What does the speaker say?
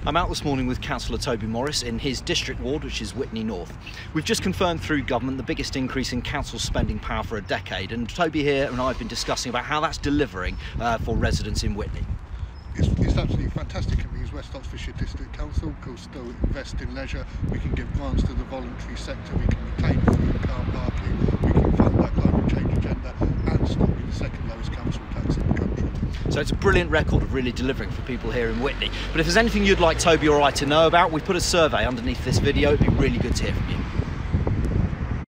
I'm out this morning with Councillor Toby Morris in his district ward, which is Witney North. We've just confirmed through government the biggest increase in council spending power for a decade, and Toby here and I have been discussing about how that's delivering for residents in Witney. It's absolutely fantastic. It means West Oxfordshire District Council can still invest in leisure, we can give grants to the voluntary sector, we can retain free car parking, we can fund that climate change agenda and stop being the second lowest council tax in the country. So it's a brilliant record of really delivering for people here in Witney. But if there's anything you'd like Toby or I to know about, we've put a survey underneath this video. It'd be really good to hear from you.